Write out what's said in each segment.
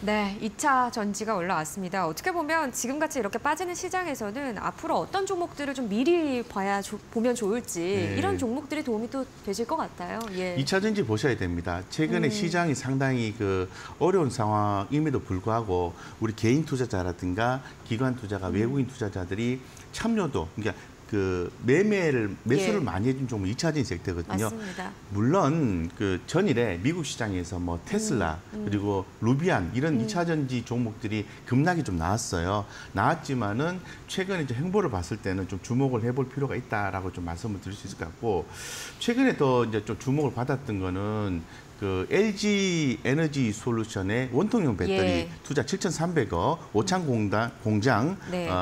네, 2차 전지가 올라왔습니다. 어떻게 보면 지금같이 이렇게 빠지는 시장에서는 앞으로 어떤 종목들을 좀 미리 보면 좋을지 네. 이런 종목들이 도움이 또 되실 것 같아요. 예. 2차 전지 보셔야 됩니다. 최근에 시장이 상당히 어려운 상황임에도 불구하고 우리 개인 투자자라든가 기관 투자가 외국인 투자자들이 참여도, 그러니까 매수를 많이 해준 종목 2차 전지 섹터거든요. 맞습니다. 물론 전일에 미국 시장에서 뭐 테슬라 그리고 루비안 이런 2차 전지 종목들이 급락이 좀 나왔어요. 나왔지만은 최근에 이제 행보를 봤을 때는 좀 주목을 해볼 필요가 있다라고 좀 말씀을 드릴 수 있을 것 같고, 최근에 더 이제 좀 주목을 받았던 거는 LG 에너지 솔루션의 원통형 배터리 투자 7,300억, 오창 공장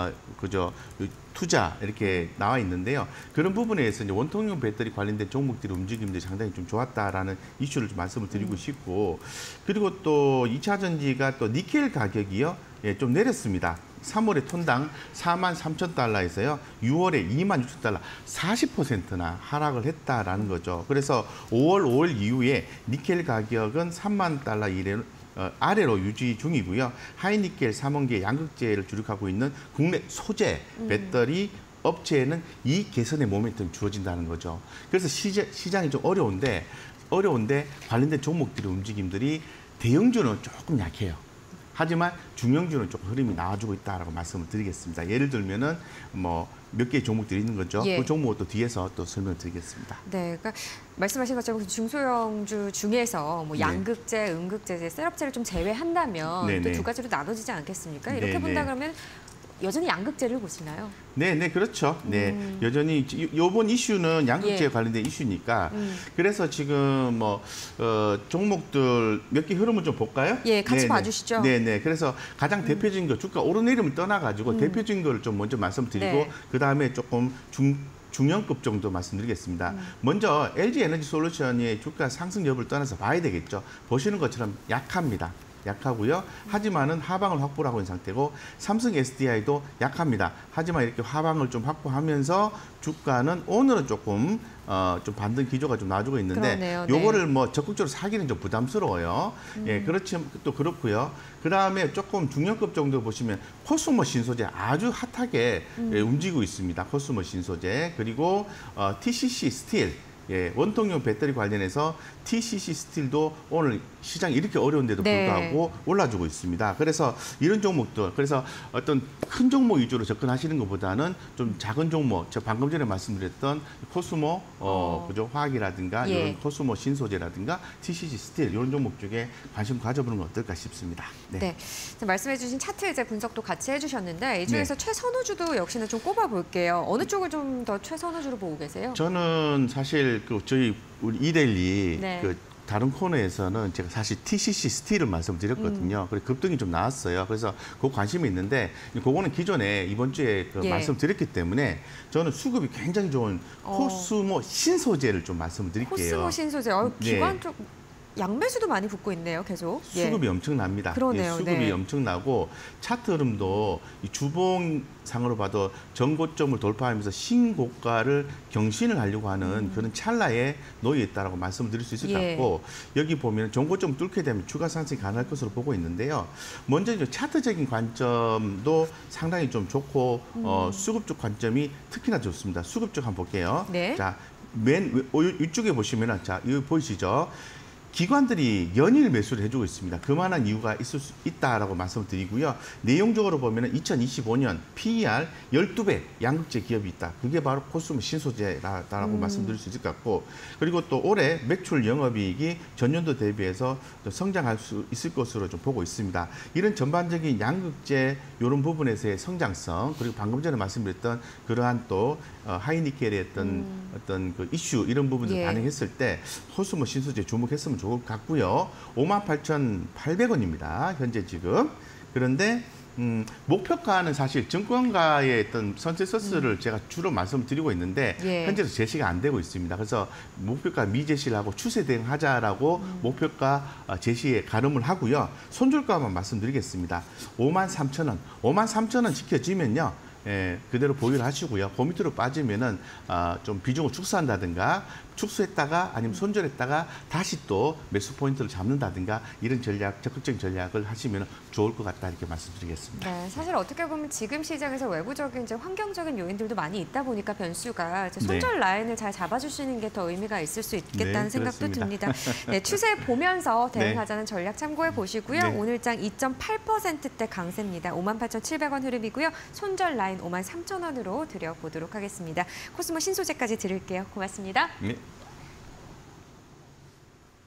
투자 이렇게 나와 있는데요. 그런 부분에서 이제 원통형 배터리 관련된 종목들이 움직임들이 상당히 좀 좋았다라는 이슈를 좀 말씀을 드리고 싶고, 그리고 또 2차 전지가 또 니켈 가격이요, 좀 내렸습니다. 3월에 톤당 43,000달러에서요, 6월에 26,000달러, 40%나 하락을 했다라는 거죠. 그래서 5월 이후에 니켈 가격은 3만 달러 아래로 유지 중이고요. 하이니켈, 삼원계, 양극재를 주력하고 있는 국내 소재 배터리 업체에는 이 개선의 모멘텀이 주어진다는 거죠. 그래서 시장이 좀 어려운데 관련된 종목들의 움직임들이 대형주는 조금 약해요. 하지만 중형주는 조금 흐름이 나와주고 있다라고 말씀을 드리겠습니다. 예를 들면은 몇 개의 종목들이 있는 거죠. 예. 그 종목을 또 뒤에서 또 설명을 드리겠습니다. 네, 그러니까 말씀하신 것처럼 중소형주 중에서 양극재, 음극재, 셋업재를 좀 제외한다면 또 두 가지로 나눠지지 않겠습니까? 이렇게 본다 그러면 여전히 양극재를 보시나요? 네, 그렇죠. 네, 여전히 이번 이슈는 양극재에 관련된 이슈니까. 그래서 지금 종목들 몇 개 흐름을 좀 볼까요? 예, 같이 봐주시죠. 네. 그래서 가장 대표적인 거, 주가 오르내림을 떠나가지고 대표적인 거를 좀 먼저 말씀드리고 그 다음에 조금 중형급 정도 말씀드리겠습니다. 먼저 LG 에너지 솔루션의 주가 상승 여부를 떠나서 봐야 되겠죠. 보시는 것처럼 약하고요. 하지만은 하방을 확보를 하고 있는 상태고, 삼성 SDI도 약합니다. 하지만 이렇게 하방을 좀 확보하면서 주가는 오늘은 조금 좀 반등 기조가 좀 나와주고 있는데, 요거를 적극적으로 사기는 좀 부담스러워요. 예, 또 그렇고요. 그 다음에 조금 중형급 정도 보시면 코스모 신소재 아주 핫하게 움직이고 있습니다. 코스모 신소재, 그리고 TCC 스틸. 원통형 배터리 관련해서 TCC 스틸도 오늘 시장이 이렇게 어려운데도 불구하고 올라주고 있습니다. 그래서 이런 종목들, 그래서 어떤 큰 종목 위주로 접근하시는 것보다는 좀 작은 종목, 제가 방금 전에 말씀드렸던 코스모 화학이라든가 이런 코스모 신소재라든가 TCC 스틸 이런 종목 쪽에 관심 가져보는 건 어떨까 싶습니다. 네. 말씀해주신 차트 이제 분석도 같이 해주셨는데 이 중에서 최선호주도 역시나 좀 꼽아볼게요. 어느 쪽을 좀 더 최선호주로 보고 계세요? 저는 사실 우리 이데일리 다른 코너에서는 제가 사실 TCC 스틸을 말씀드렸거든요. 그래서 급등이 좀 나왔어요. 그래서 그 관심이 있는데, 그거는 기존에 이번 주에 말씀드렸기 때문에 저는 수급이 굉장히 좋은 코스모 신소재를 좀 말씀을 드릴게요. 코스모 신소재, 기관 쪽 양매수도 많이 붙고 있네요, 계속. 수급이 엄청납니다. 그러네요. 수급이 엄청나고 차트 흐름도 이 주봉상으로 봐도 전고점을 돌파하면서 신고가를 경신을 하려고 하는 그런 찰나에 놓여 있다라고 말씀드릴 수 있을 것 같고, 여기 보면 전고점 뚫게 되면 추가 상승이 가능할 것으로 보고 있는데요. 먼저 이제 차트적인 관점도 상당히 좀 좋고 수급 쪽 관점이 특히나 좋습니다. 수급 쪽 한번 볼게요. 자, 맨 위쪽에 보시면은 이거 보이시죠? 기관들이 연일 매수를 해주고 있습니다. 그만한 이유가 있을 수 있다라고 말씀을 드리고요. 내용적으로 보면 2025년 PER 12배 양극재 기업이 있다. 그게 바로 코스모 신소재라고 말씀드릴 수 있을 것 같고, 그리고 또 올해 매출 영업이익이 전년도 대비해서 성장할 수 있을 것으로 좀 보고 있습니다. 이런 전반적인 양극재 이런 부분에서의 성장성, 그리고 방금 전에 말씀드렸던 그러한 또 하이니켈의 어떤 그 이슈 이런 부분을 반영했을 때 코스모 신소재 주목했으면 좋을 것 같고요. 58,800원입니다. 현재 지금. 그런데 목표가는 사실 증권가의 어떤 선셋서스를 제가 주로 말씀드리고 있는데 현재도 제시가 안 되고 있습니다. 그래서 목표가 미제시를 하고 추세 대응하자라고 목표가 제시에 가름을 하고요. 손절가만 말씀드리겠습니다. 53,000원. 53,000원 지켜지면요. 그대로 보유를 하시고요. 그 밑으로 빠지면은 좀 비중을 축소한다든가 축소했다가 아니면 손절했다가 다시 또 매수 포인트를 잡는다든가 이런 전략, 적극적인 전략을 하시면 좋을 것 같다 이렇게 말씀드리겠습니다. 네, 사실 어떻게 보면 지금 시장에서 외부적인 이제 환경적인 요인들도 많이 있다 보니까 변수가 이제 손절 라인을 잘 잡아주시는 게 더 의미가 있을 수 있겠다는 생각도 듭니다. 네, 추세 보면서 대응하자는 전략 참고해 보시고요. 오늘 장 2.8%대 강세입니다. 58,700원 흐름이고요. 손절 라인 53,000원으로 드려보도록 하겠습니다. 코스모 신소재까지 드릴게요. 고맙습니다. 네.